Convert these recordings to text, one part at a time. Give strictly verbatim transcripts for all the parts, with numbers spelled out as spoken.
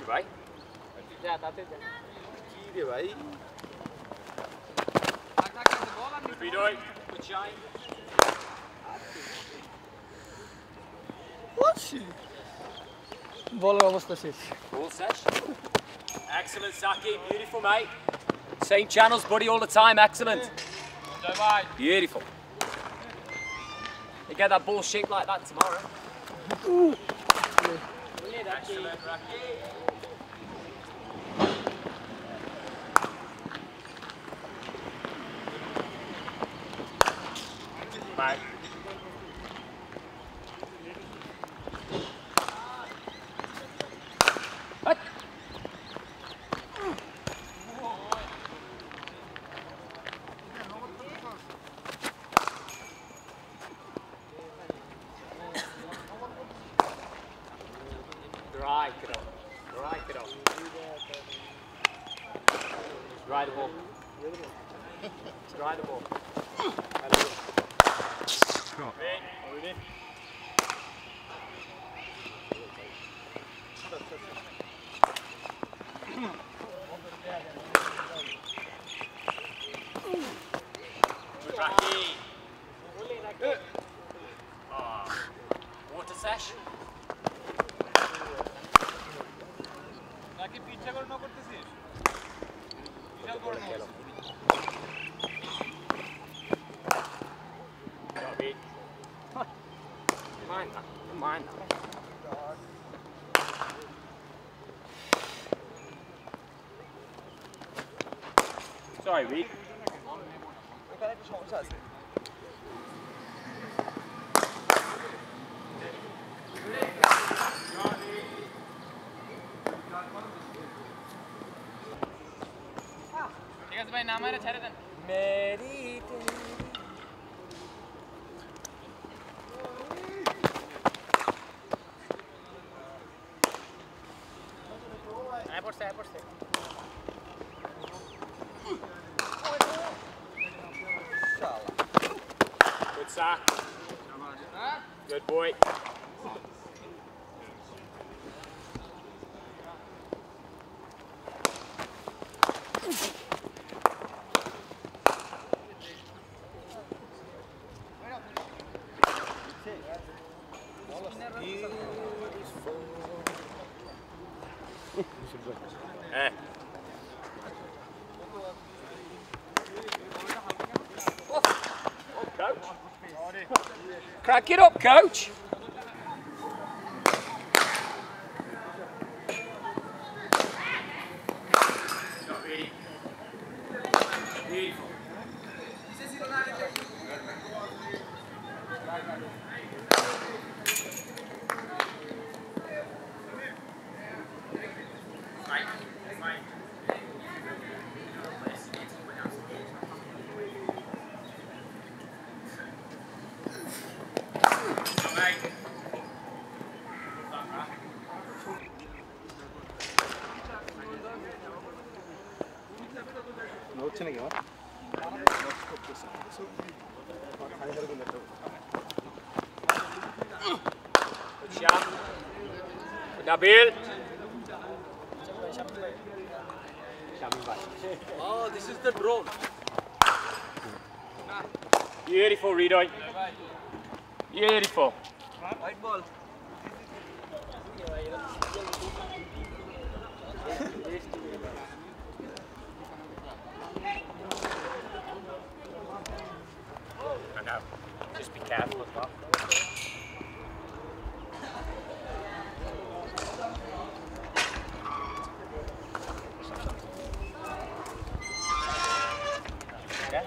भाई जाता थे की रे भाई Vidoi, good shine. What's বলার অবস্থা শেষ All set. Excellent, Saki. Beautiful, mate. Same channels, buddy, all the time. Excellent. Beautiful. You get that ball shaped like that tomorrow. Excellent, Rocky. Mate. What? Dry, kiddo. Dry, kiddo. Dry the ball. Dry the ball. Ready? Rocky. Oh. Water sesh. নাকি পিচ্ছা করে না করতেছিস বিশাল বড় মাছ Robbie. Mind that. Mind that. Sorry, Reed. এখানে একটা সমস্যা আছে ঠিক আছে ভাই নামারে ছেড়ে দেন মেরি আয় পড়ছে আয় পড়ছে Good sack. Good boy. Eh. Coach. Crack it up, coach. Not really. Beautiful. Right. Right. হচ্ছে নাকি আমার Good shot. Good Nabil. Oh, this is the drone. Beautiful, Redoy. Beautiful. White ball. I know. Just be careful as well. Okay.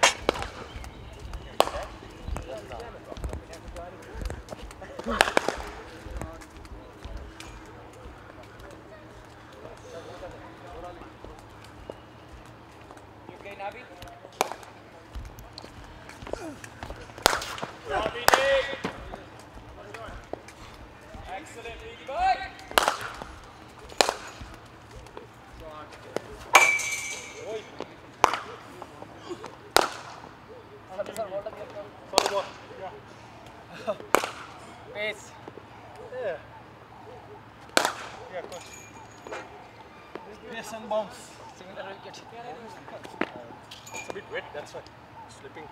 Nice and bounce. Single wicket. It's a bit wet, that's why. Slipping.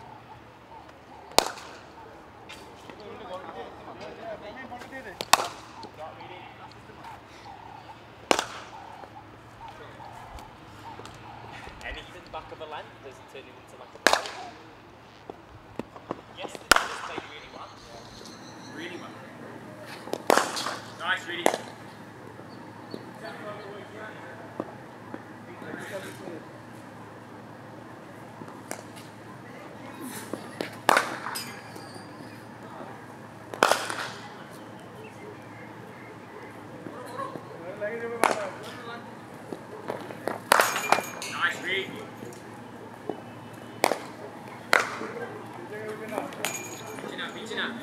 And even back of a land doesn't turn into like a ball. Yes, the just played really well. Really well. Nice, really. Nice, read. Reaching up, reaching up.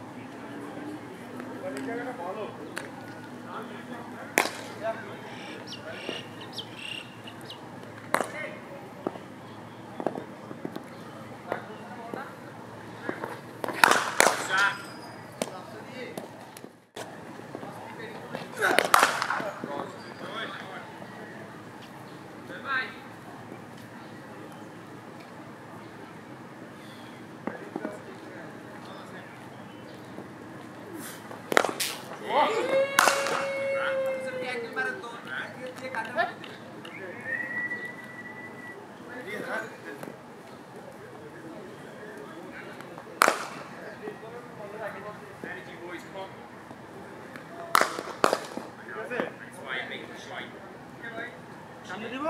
সামনে দিব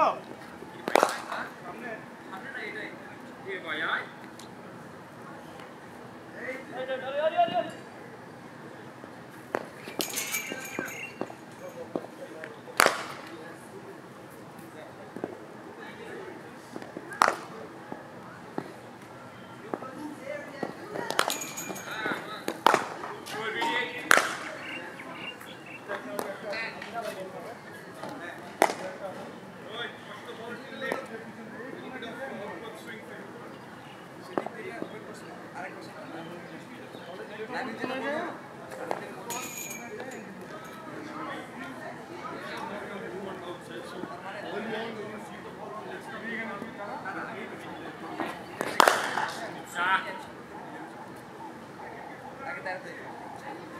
Lagi tarik.